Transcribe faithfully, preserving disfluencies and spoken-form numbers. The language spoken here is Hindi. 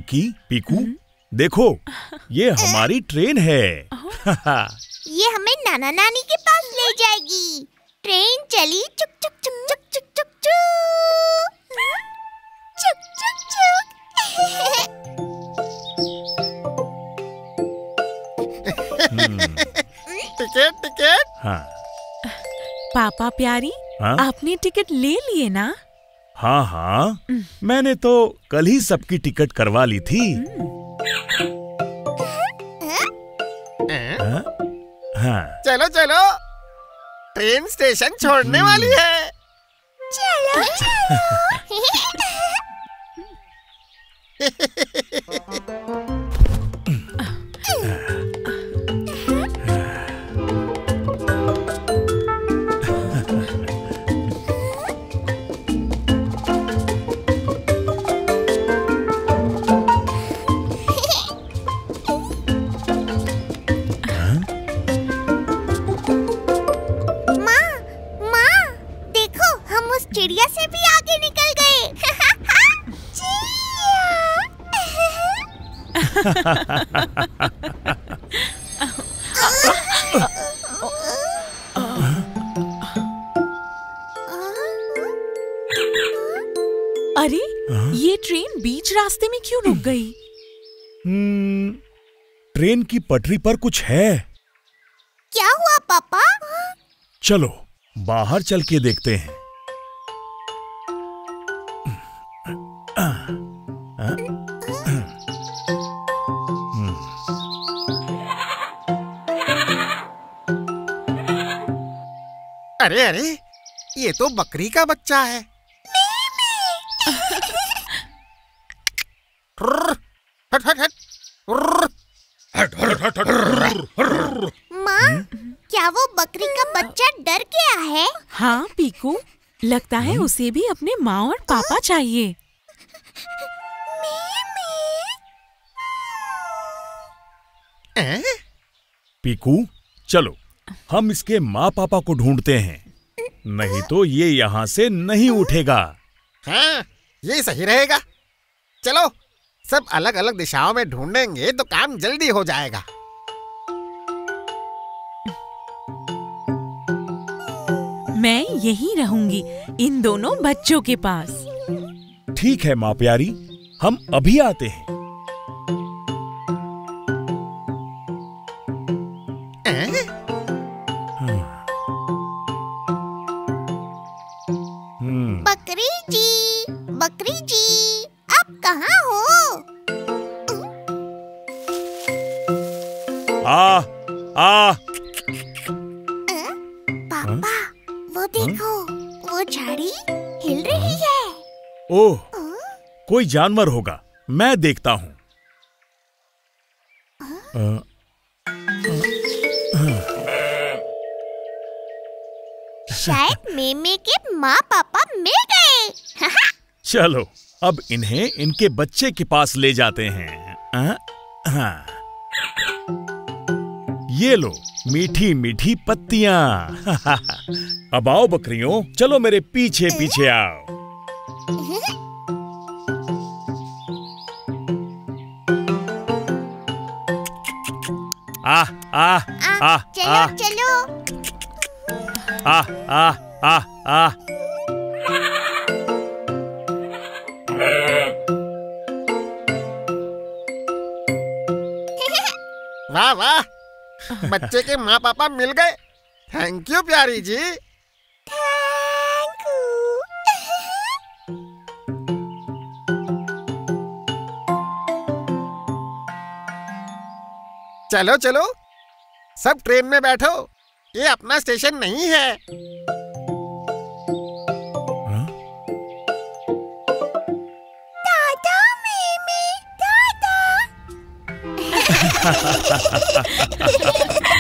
रुकी। पीकू देखो, ये हमारी ट्रेन है। ये हमें नाना नानी के पास ले जाएगी। ट्रेन चली चुक चुक चुक चुक चुक चुक चुक चुक चुक टिकट टिकट। हाँ पापा प्यारी, हाँ? आपने टिकट ले लिए ना? हाँ हाँ, मैंने तो कल ही सबकी टिकट करवा ली थी। हाँ? हाँ। चलो चलो, ट्रेन स्टेशन छोड़ने वाली है। चलो चलो। चिड़िया से भी आगे निकल गए। अरे ये ट्रेन बीच रास्ते में क्यों रुक गई? हम्म, ट्रेन की पटरी पर कुछ है। क्या हुआ पापा? चलो बाहर चल के देखते हैं। अरे अरे, ये तो बकरी का बच्चा है। हट हट हट। माँ, क्या वो बकरी का बच्चा डर गया है? हाँ पीकू, लगता है उसे भी अपने माँ और पापा चाहिए। पीकू चलो, हम इसके माँ पापा को ढूंढते हैं, नहीं तो ये यहाँ से नहीं उठेगा। हाँ, ये सही रहेगा। चलो सब अलग अलग दिशाओं में ढूंढेंगे तो काम जल्दी हो जाएगा। मैं यहीं रहूंगी इन दोनों बच्चों के पास। ठीक है माँ प्यारी, हम अभी आते हैं। बकरी जी, बकरी जी, आप कहाँ हो? आ, आ। पापा, वो देखो, वो झाड़ी हिल रही है। ओह, कोई जानवर होगा, मैं देखता हूँ। शायद मेमे के माँ पापा मिल गए। चलो अब इन्हें इनके बच्चे के पास ले जाते हैं। आ? हाँ। ये लो मीठी मीठी पत्तियां। अब आओ बकरियों, चलो मेरे पीछे पीछे आओ। आ आ आ चलो चलो। आ आ आ आ। वाह वाह, बच्चे के माँ पापा मिल गए। थैंक यू प्यारी जी। Thank you. चलो चलो, सब ट्रेन में बैठो, ये अपना स्टेशन नहीं है। दादा मेमे, दादा।